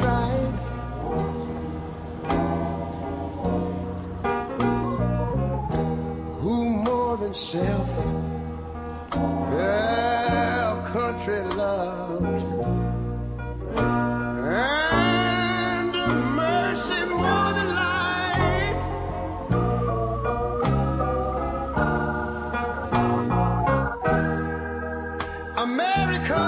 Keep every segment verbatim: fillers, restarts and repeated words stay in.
strife. Who more than self, yeah, country loved, and mercy more than life. America,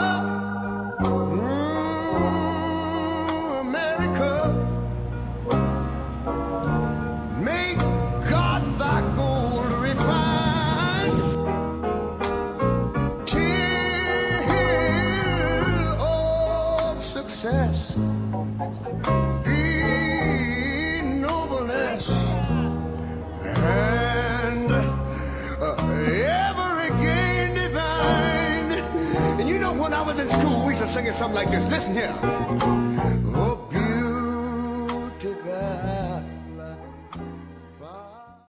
mm, America, make God thy gold refined, till all success be nobleness, and uh, every gain divine. And you know, when I was in school, we used to sing it something like this. Listen here. Oh,